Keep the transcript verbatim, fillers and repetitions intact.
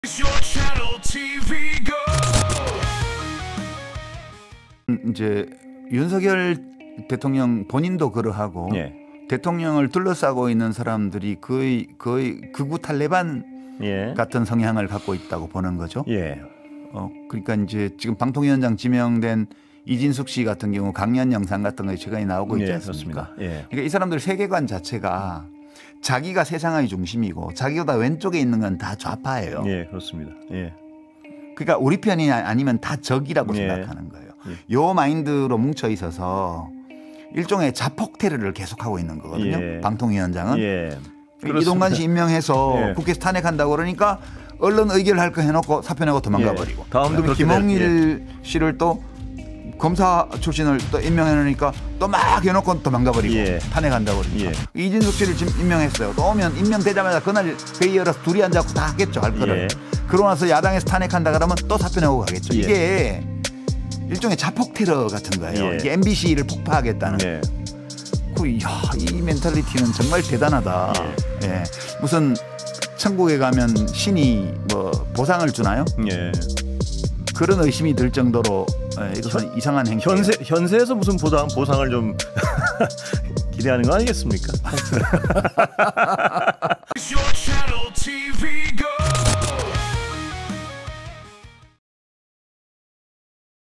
이제 윤석열 대통령 본인도 그러하고 예. 대통령을 둘러싸고 있는 사람들이 거의 거의 극우 탈레반 예. 같은 성향을 갖고 있다고 보는 거죠. 예. 어 그러니까 이제 지금 방통위원장 지명된 이진숙 씨 같은 경우 강연 영상 같은 거 최근에 나오고 있지 예, 않습니까? 그렇습니다. 예. 그러니까 이 사람들 세계관 자체가 자기가 세상의 중심이고 자기보다 왼쪽에 있는 건 다 좌파예요. 예, 그렇습니다. 예. 그러니까 우리 편이 아니면 다 적이라고 예. 생각하는 거예요. 예. 요 마인드로 뭉쳐 있어서 일종의 자폭 테러를 계속하고 있는 거거든요. 예. 방통위원장은. 예. 이동관 씨 임명해서 예. 국회에서 탄핵한다고 그러니까 언론 의결할 거 해놓고 사표 내고 도망가 버리고. 예. 다음도 그렇게 김홍일 예. 씨를 또 검사 출신을 또 임명해 놓으니까 또 막 해놓고 도망가 버리고 예. 탄핵한다고 그러니까. 예. 이진숙 씨를 지금 임명했어요. 또 오면 임명되자마자 그날 회의 열어서 둘이 앉아서 다 하겠죠. 할 거를. 예. 그러고 나서 야당에서 탄핵한다 그러면 또 사표 내고 가겠죠. 예. 이게 일종의 자폭 테러 같은 거예요. 예. 이게 엠비씨를 폭파하겠다는. 예. 그, 이야, 이 멘탈리티는 정말 대단하다. 예. 예. 무슨 천국에 가면 신이 뭐 보상을 주나요? 예. 그런 의심이 들 정도로 예, 이것은 현, 이상한 행위. 현세 현세에서 무슨 보상 보상을 좀 기대하는 거 아니겠습니까?